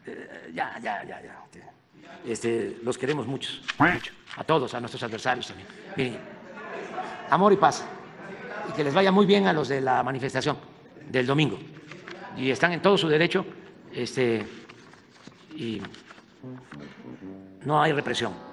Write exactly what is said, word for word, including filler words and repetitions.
eh, ya, ya, ya, ya. Este, los queremos muchos, mucho, a todos, a nuestros adversarios también. Miren, amor y paz, y que les vaya muy bien a los de la manifestación del domingo. Y están en todo su derecho, este, y no hay represión.